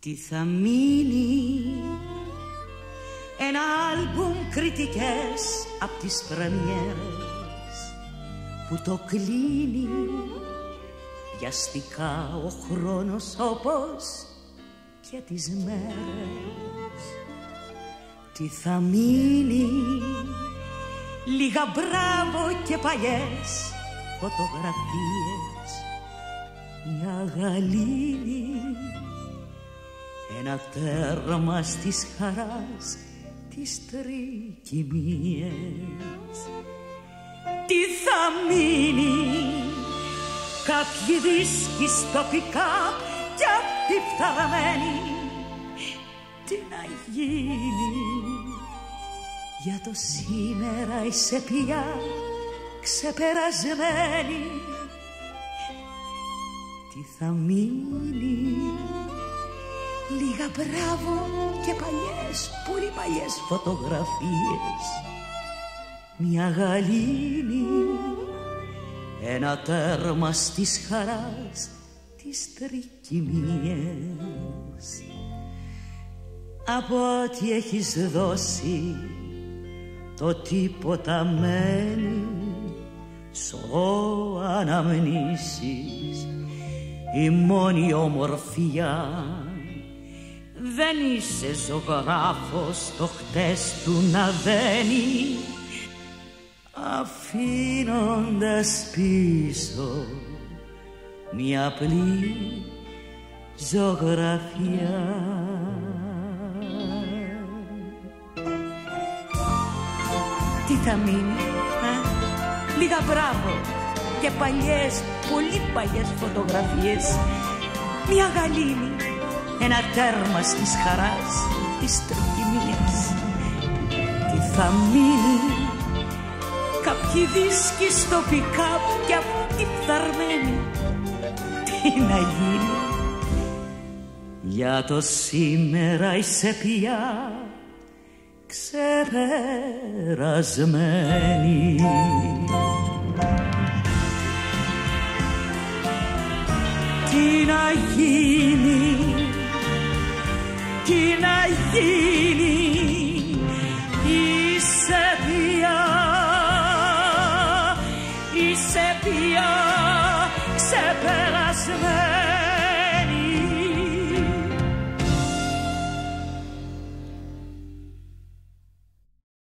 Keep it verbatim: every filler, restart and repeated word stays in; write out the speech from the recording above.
Τι θα μείνει? Ένα άλμπουμ κριτικές απ' τις πρεμιέρες που το κλείνει βιαστικά ο χρόνος όπως και τις μέρες. Τι θα μείνει? Λίγα μπράβο και παλιές φωτογραφίες, μια γαλήνη, ένα τέρμα στις χαράς τις τρικυμίες. Τι θα μείνει? Κάποιοι δίσκοι στο pick-up κι αυτοί φθαρμένοι. Τι να γίνει? Για το σήμερα είσαι πια ξεπερασμένη. Τι θα μείνει? Λίγα μπράβο και παλιές, πολύ παλιές φωτογραφίες, μια γαλήνη, ένα τέρμα στις χαράς τις τρικυμίες. Από ό,τι έχεις δώσει το τίποτα μένει, σωρό αναμνήσεις, η μόνη ομορφιά. Δεν είσαι ζωγράφος το χτες του να δένει, αφήνοντας πίσω μια απλή ζωγραφιά. Τι θα μείνει? Α? Λίγα μπράβο και παλιές, πολύ παλιές φωτογραφίες, μια γαλήνη, ένα τέρμα στις χαράς της τρικυμίας. Τι θα μείνει? Κάποιοι δίσκοι στο pick-up κι αυτοί φθαρμένοι. Τι να γίνει? Για το σήμερα είσαι πια ξεπερασμένη. Τι να γίνει? Τι να γίνει? Είσαι πια, είσαι πια ξεπερασμένη.